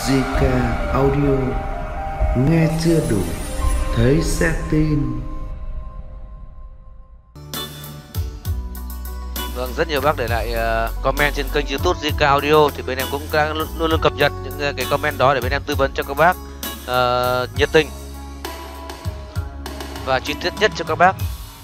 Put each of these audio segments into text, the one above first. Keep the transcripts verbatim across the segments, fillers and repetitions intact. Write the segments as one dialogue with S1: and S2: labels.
S1: giê ca Audio, nghe chưa đủ, thấy sẽ tin.
S2: Vâng, rất nhiều bác để lại uh, comment trên kênh YouTube giê ca Audio, thì bên em cũng đang luôn luôn cập nhật những uh, cái comment đó để bên em tư vấn cho các bác uh, nhiệt tình và chi tiết nhất cho các bác.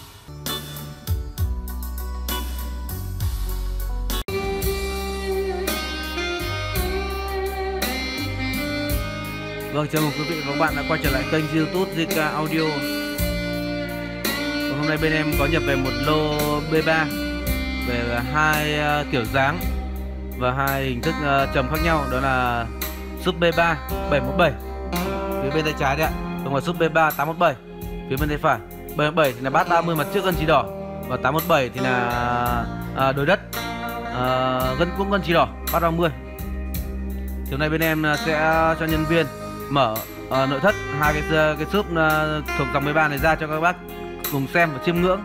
S3: Vâng, chào mừng quý vị và các bạn đã quay trở lại kênh YouTube giê ca Audio. Và hôm nay bên em có nhập về một lô B ba về hai uh, kiểu dáng và hai hình thức uh, trầm khác nhau, đó là súp B ba bảy một bảy phía bên tay trái đấy ạ, còn là súp B ba tám một bảy phía bên tay phải. bảy một bảy thì là bát ba mươi mặt trước gân chì đỏ, và tám một bảy thì là uh, đồi đất uh, gân cũng gân chì đỏ bát ba mươi. Thì hôm nay bên em sẽ cho nhân viên mở uh, nội thất hai cái cái súp uh, thuộc dòng B ba này ra cho các bác cùng xem và chiêm ngưỡng.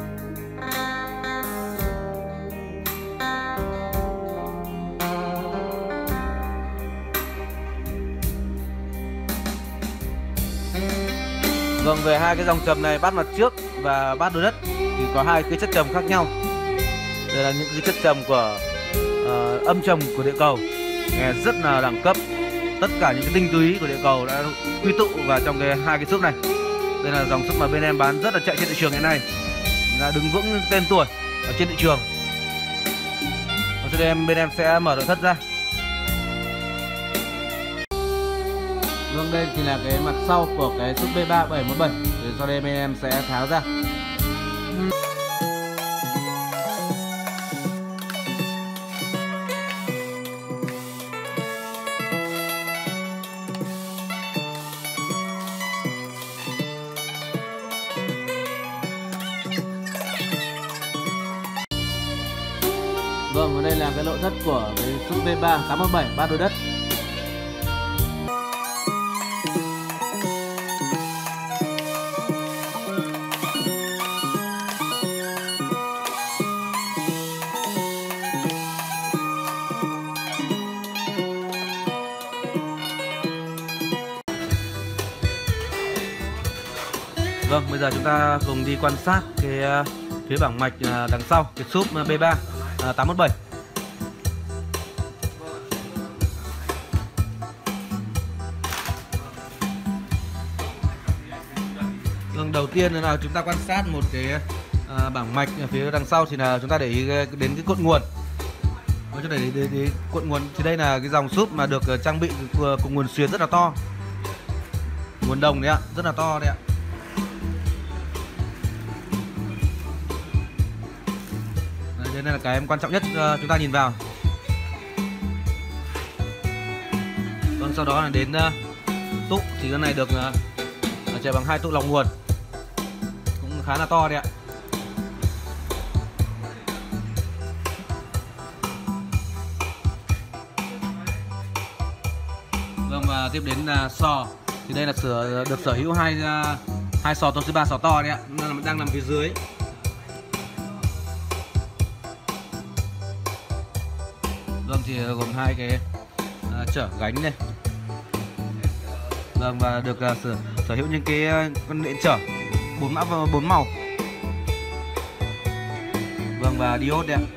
S3: Vâng, về hai cái dòng trầm này, bát mặt trước và bát đồi đất, thì có hai cái chất trầm khác nhau. Đây là những cái chất trầm của uh, âm trầm của địa cầu, nghe rất là đẳng cấp. Tất cả những cái tinh túy của địa cầu đã quy tụ vào trong cái hai cái súp này. Đây là dòng súp mà bên em bán rất là chạy trên thị trường hiện nay, là đứng vững tên tuổi ở trên thị trường. Và sau đây em bên em sẽ mở nội thất ra. Vâng, đây thì là cái mặt sau của cái súp B ba bảy một bảy. Thì sau đây bên em sẽ tháo ra. Vâng, và đây là cái nội thất của cái súp B ba tám một bảy bát đồi đất. Vâng, bây giờ chúng ta cùng đi quan sát cái uh, phía bảng mạch uh, đằng sau cái súp B ba uh, tám một bảy. Vâng, đầu tiên là chúng ta quan sát một cái uh, bảng mạch ở phía đằng sau, thì là chúng ta để ý đến cái cội nguồn. Chúng ta để ý đến, đến cội nguồn thì đây là cái dòng súp mà được uh, trang bị cùng nguồn xuyến rất là to, nguồn đồng đấy ạ, rất là to đấy ạ. Đây là cái em quan trọng nhất uh, chúng ta nhìn vào. Vâng, sau đó là đến uh, tụ, thì cái này được uh, chạy bằng hai tụ lọc nguồn, cũng khá là to đấy ạ. Vâng, và tiếp đến là sò, thì đây là sửa được sở hữu hai uh, hai sò Toshiba, sò to đấy ạ, đang nằm phía dưới. Vâng, thì gồm hai cái uh, chở gánh này. Vâng, và được uh, sở, sở hữu những cái uh, con điện chở bốn mã bốn màu. Vâng, và diode đấy ạ.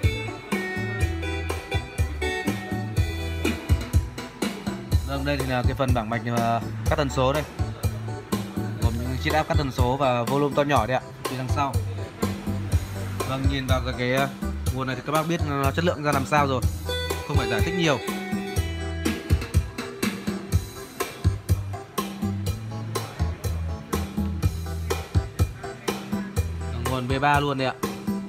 S3: Vâng, đây thì là cái phần bảng mạch uh, các tần số đây, gồm những chiếc áp các tần số và volume to nhỏ đấy ạ, phía đằng sau. Vâng, nhìn vào cái, cái uh, nguồn này thì các bác biết nó chất lượng ra làm sao rồi, không phải giải thích nhiều. Nguồn B ba luôn đấy ạ.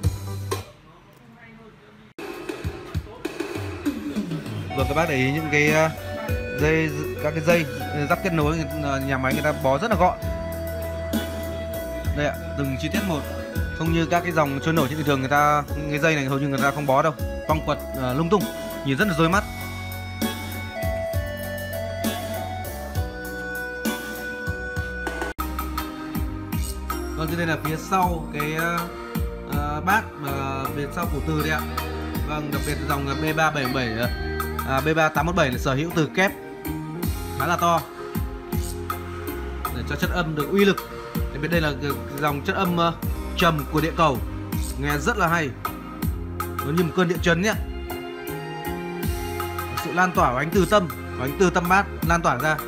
S3: Vâng, các bác để ý những cái dây, các cái dây rắc kết nối nhà máy người ta bó rất là gọn. Đây ạ, từng chi tiết một, không như các cái dòng trôi nổi trên thị trường, người ta cái dây này hầu như người ta không bó đâu, cong quật uh, lung tung, nhìn rất là rối mắt. Vâng, trên đây là phía sau cái uh, bát mà phía sau củ từ đấy ạ. Vâng, đặc biệt dòng B ba bảy bảy, à, B ba tám một bảy là sở hữu từ kép khá là to để cho chất âm được uy lực. Tại bên đây là dòng chất âm uh, trầm của địa cầu, nghe rất là hay, nó như một cơn địa chấn nhé. Sự lan tỏa của ánh từ tâm, của ánh từ tâm bát lan tỏa ra.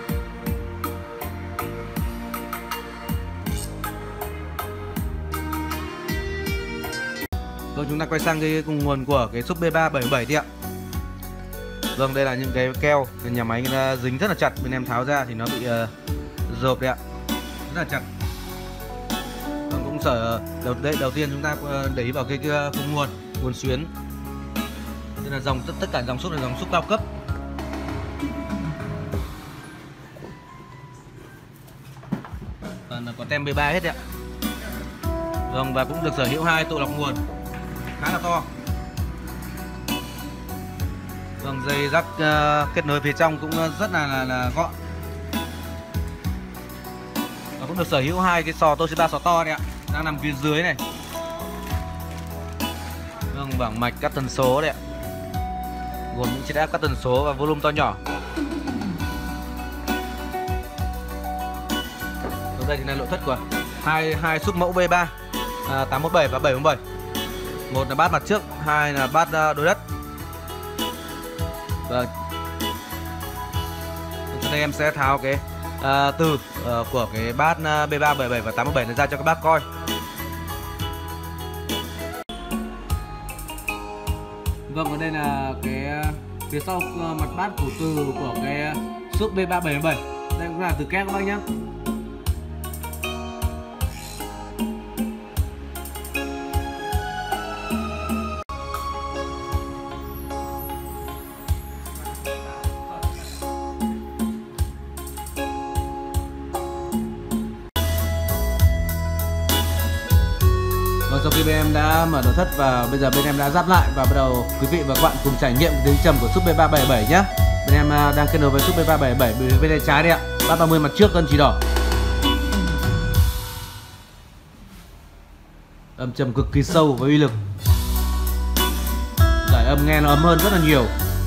S3: Rồi chúng ta quay sang cái cùng nguồn của cái sub B ba bảy bảy đi ạ. Vâng, đây là những cái keo nhà máy dính rất là chặt, bên em tháo ra thì nó bị uh, rộp đấy ạ, rất là chặt. Vâng, cũng sở đầu đây đầu tiên chúng ta để ý vào cái, cái khung nguồn nguồn xuyến. Đây là dòng tất, tất cả dòng sub là dòng sub cao cấp. Còn có tem B ba hết đấy ạ. Vâng, và cũng được sở hữu hai tụ lọc nguồn khá là to. Vâng, dây rắc uh, kết nối phía trong cũng rất là, là, là gọn. Và cũng được sở hữu hai cái sò Toshiba sò to này ạ, đang nằm phía dưới này. Vâng, bảng mạch các tần số đấy ạ, gồm những chiếc áp các tần số và volume to nhỏ. Ở đây thì là nội thất của hai hai sub mẫu B ba à, tám một bảy và bảy một bảy. Một là bát mặt trước, hai là bát uh, đối đất. Vâng. Sau đây em sẽ tháo cái uh, từ uh, của cái bát uh, B ba bảy bảy và tám một bảy này ra cho các bác coi. Vâng, ở đây là cái phía sau uh, mặt bát của từ của cái sub B ba bảy bảy. Đây cũng là từ kép các bác nhé. Sau khi bên em đã mở nội thất và bây giờ bên em đã ráp lại và bắt đầu quý vị và các bạn cùng trải nghiệm tiếng trầm của sub B ba bảy bảy nhé. Bên em đang kết nối với sub B ba bảy bảy bên tay trái đây ạ, bát ba mươi mặt trước cân chỉ đỏ. Âm trầm cực kỳ sâu và uy lực, giải âm nghe nó ấm hơn rất là nhiều.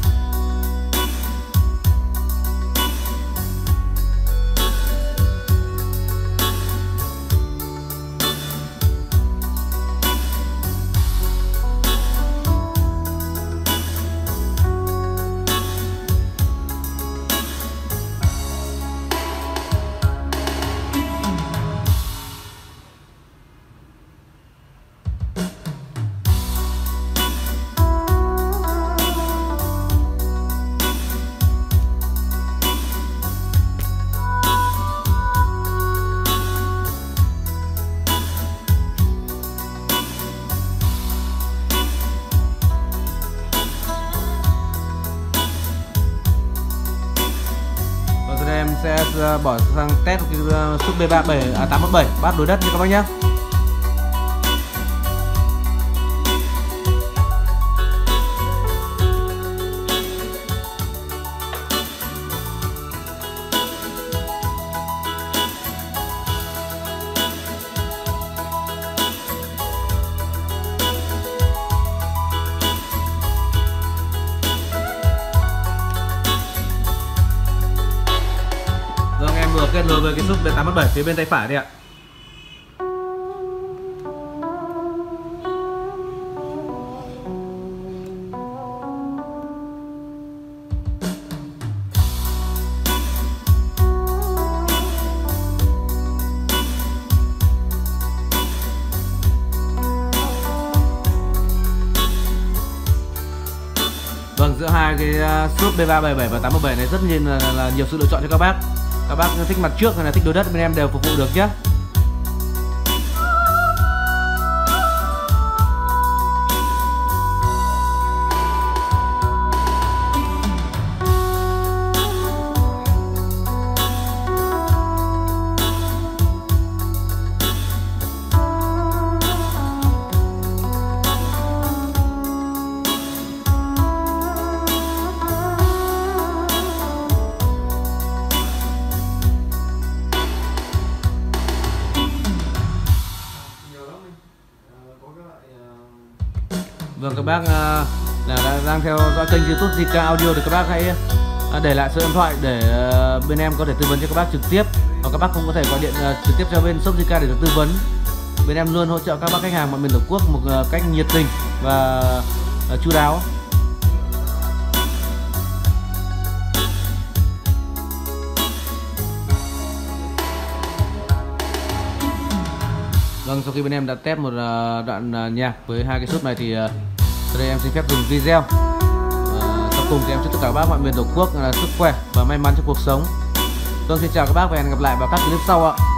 S3: Sẽ bỏ sang test cái sub B ba bảy à, tám một bảy bát đối đất như các bác nhé. Vừa kết nối với cái sub B tám một bảy phía bên tay phải đây ạ. Vâng, giữa hai cái sub B ba bảy bảy và tám một bảy này rất nhiều là, là nhiều sự lựa chọn cho các bác. Các bác thích mặt trước hay là thích đối đất bên em đều phục vụ được nhé. Vâng, các bác uh, là đang theo dõi kênh YouTube gi ca Audio thì các bác hãy uh, à, để lại số điện thoại để uh, bên em có thể tư vấn cho các bác trực tiếp, hoặc các bác cũng có thể gọi điện uh, trực tiếp cho bên shop Zika để được tư vấn. Bên em luôn hỗ trợ các bác khách hàng mọi miền tổ quốc một uh, cách nhiệt tình và uh, chu đáo. Vâng, sau khi bên em đã test một uh, đoạn uh, nhạc với hai cái shop này thì uh, sau đây em xin phép dừng video. Uh, sau cùng thì em chúc tất cả các bác mọi miền tổ quốc uh, sức khỏe và may mắn trong cuộc sống. Vâng, xin chào các bác và hẹn gặp lại vào các clip sau ạ.